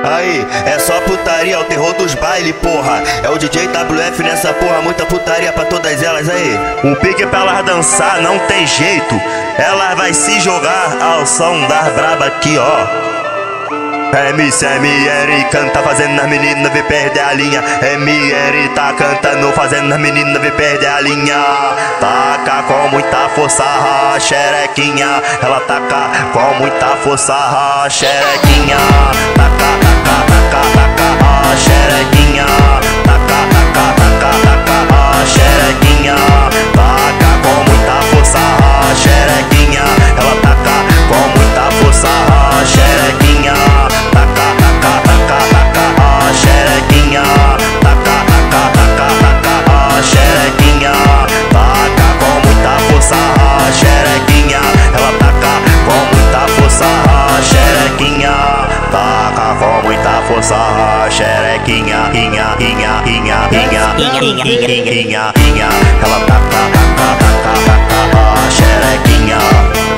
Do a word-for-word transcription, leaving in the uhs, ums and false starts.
Aí, é só putaria, é o terror dos bailes, porra. É o D J W F nessa porra, muita putaria pra todas elas aí. O pique pra elas dançar não tem jeito, elas vai se jogar ao som das braba aqui, ó. M C M R canta fazendo as meninas vir perder a linha. M R tá cantando fazendo as meninas vir perder a linha. Taca com muita força a xerequinha. Ela taca com muita força a xerequinha. Taca, taca, taca, taca a xerequinha. Taca, taca, taca, taca a xerequinha. Taca com muita força a xerequinha. Ela taca com muita força a xerequinha. Taca, taca, taca, taca a xerequinha. Taca, taca, taca, taca a xerequinha. Taca com muita força a xerequinha. Ela taca com muita força a xerequinha. Taca com muita força a xerequinha. Inha, inha, inha, inha, inha, inha, inha, inha. Ela taca, taca, taca, taca a xerequinha.